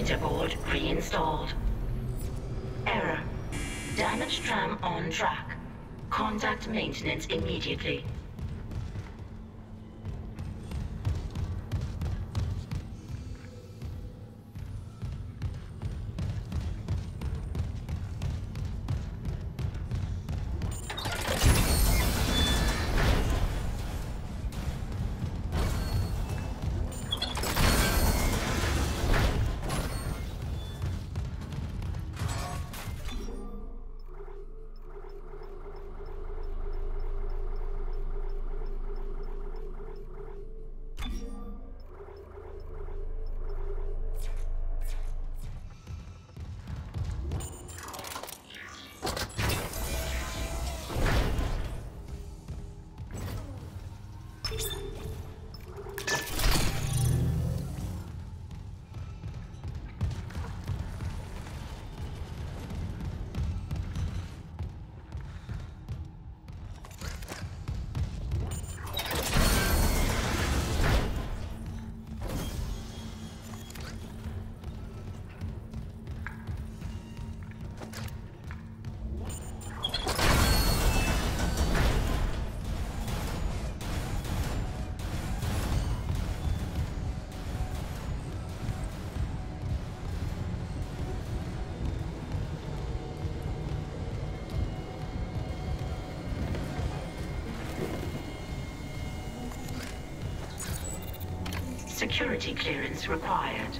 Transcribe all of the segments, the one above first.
Data board reinstalled. Error. Damaged tram on track. Contact maintenance immediately. Security clearance required.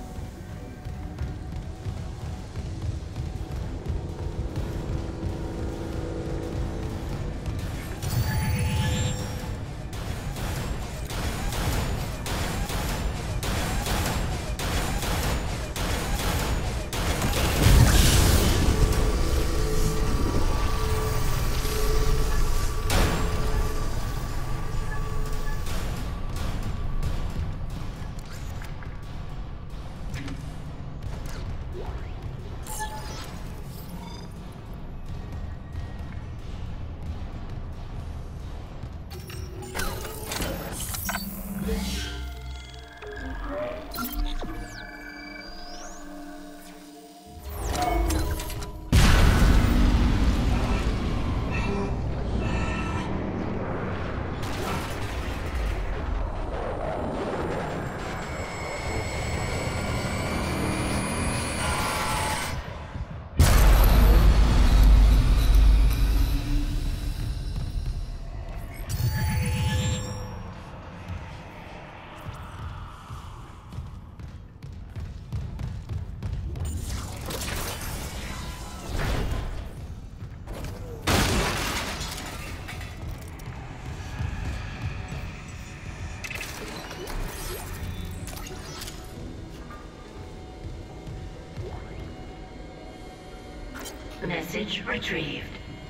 Message retrieved.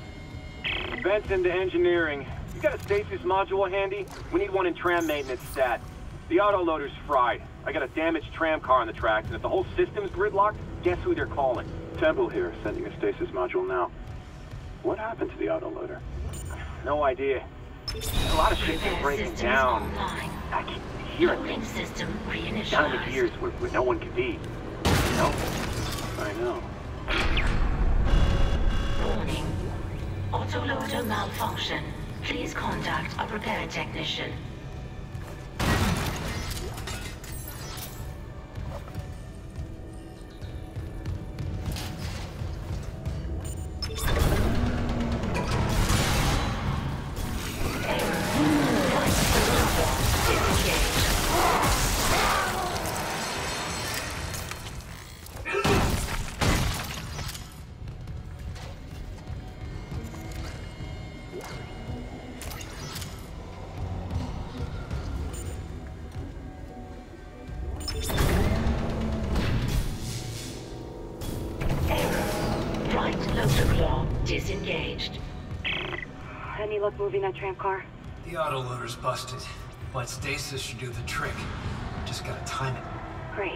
Vents into engineering. You got a stasis module handy? We need one in tram maintenance stat. The autoloader's fried. I got a damaged tram car on the tracks, and if the whole system's gridlocked, guess who they're calling? Temple here, sending a stasis module now. What happened to the autoloader? No idea. A lot of shit's been breaking down. I keep hearing things System down in the reinitialized. gears where no one can be. You know? I know. Warning. Autoloader malfunction. Please contact a repair technician. Disengaged. Any luck moving that tram car? The autoloader's busted, but stasis should do the trick. Just gotta time it. Great.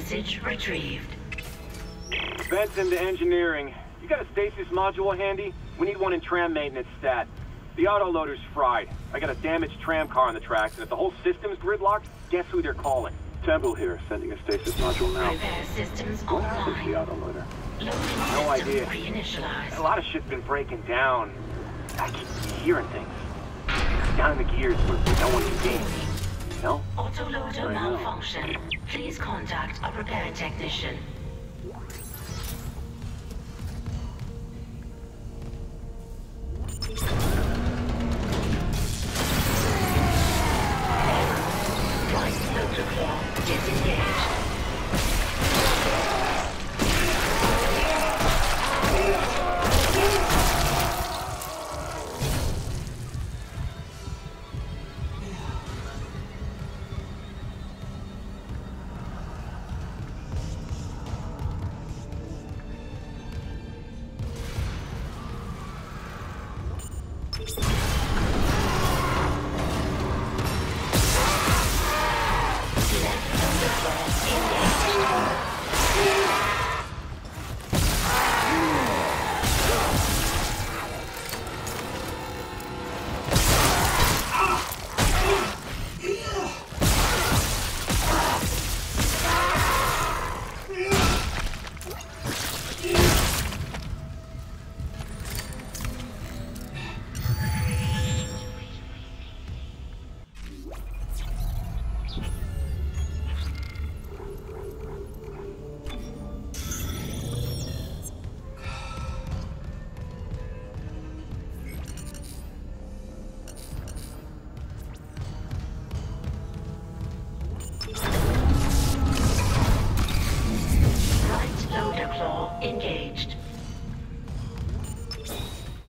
Message retrieved. Benson to engineering. You got a stasis module handy? We need one in tram maintenance stat. The autoloader's fried. I got a damaged tram car on the tracks, and if the whole system's gridlocked, guess who they're calling? Temple here, sending a stasis module now. Repair systems What happened to the online. autoloader? Loading No system idea. reinitialized. A lot of shit's been breaking down. I keep hearing things. Down in the gears where no one can be. You know? Autoloader I know. malfunction. Please contact a repair technician. Flight filter flow disengaged.